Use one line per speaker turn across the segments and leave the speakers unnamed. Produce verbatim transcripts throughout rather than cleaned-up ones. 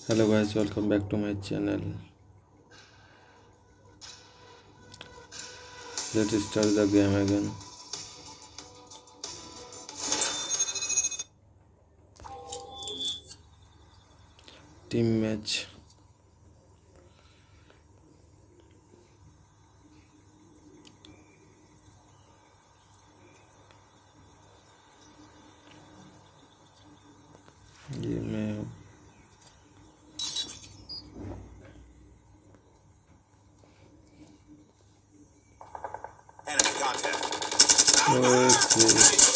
Hello guys, welcome back to my channel. Let's start the game again. Team match. ये मैं
Enemy contact.
ओए से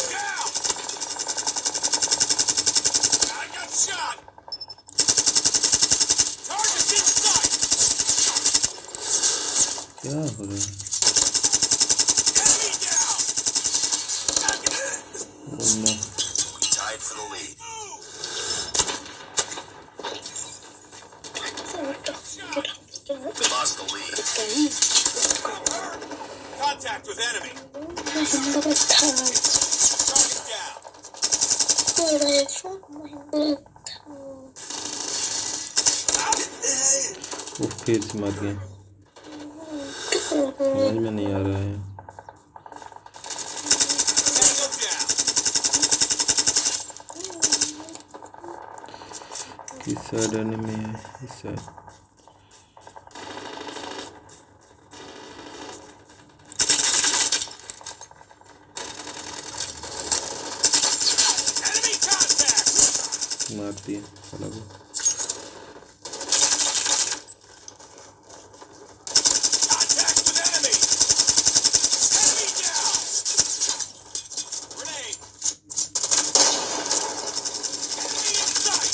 I got shot. Target's in sight.
क्या हो रहा है?
Enemy down.
Oh no.
We tied for the lead. We lost the lead. Contact with enemy. Target down.
वो फिर से मर गया. समझ में नहीं आ रहा है.
Tango down.
इस साइड एनिमी है. इस साइड.
Enemy contact.
मार दिया साला को.
Contact with enemy. Enemy down. Grenade. Enemy in sight.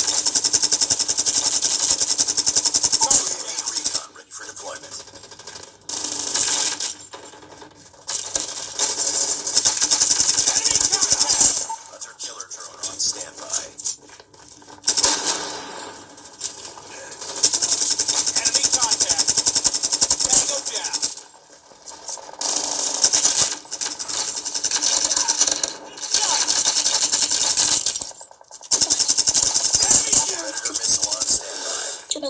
Target down. Recon ready for deployment. Enemy contact. Hunter killer drone on standby. Enemy contact. Tango down. Enemy down. Predator missile on standby.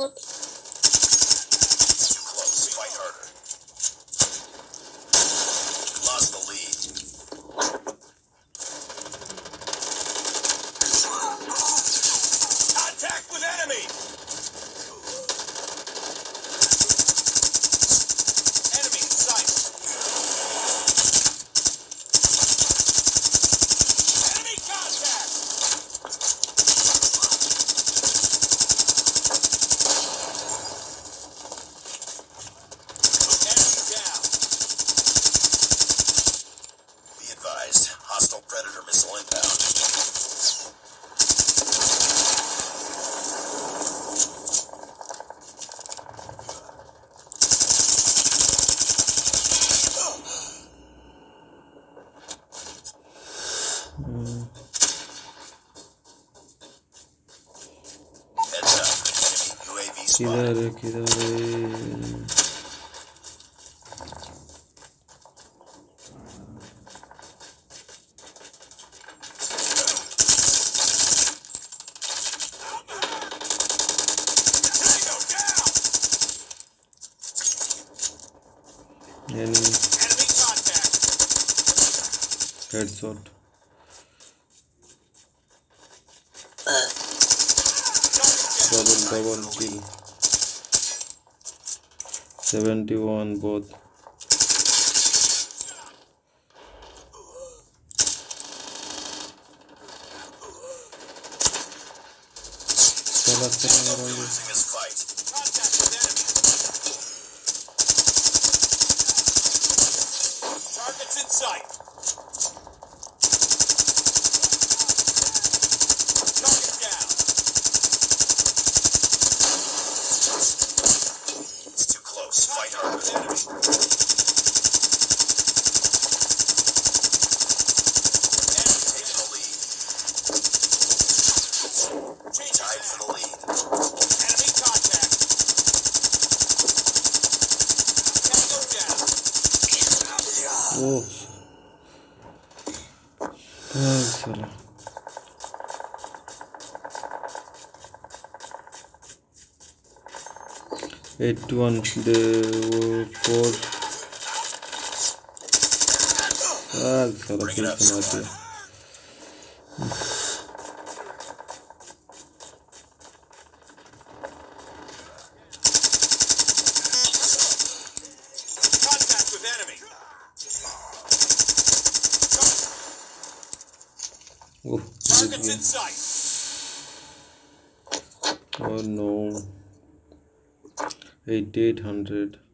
It's too close. Fight harder. Lost the lead. Contact with enemy. Enemy in sight. Enemy contact. Enemy down. Be advised, hostile predator missile inbound. Heads up. Enemy U A V
किधर
spotted.
है किधर है?
Tango down.
Enemy
Enemy contact.
headshot.
Target down.
Double double kill. seventy-one both. साला साला मारा ये.
Losing this fight. Contact with enemy. Targets in sight. Target down. It's too close. Fight hard with enemy. Enemy taking the lead. Tied for the lead. Enemy contact. Tango down.
ओह भाग साला. eighty-one. The four. Ah, साला
Bring it
फिर
up,
से मार
squad.
दिया.
Contact with enemy.
Oh,
Targets in sight.
oh no. eighty-eight hundred.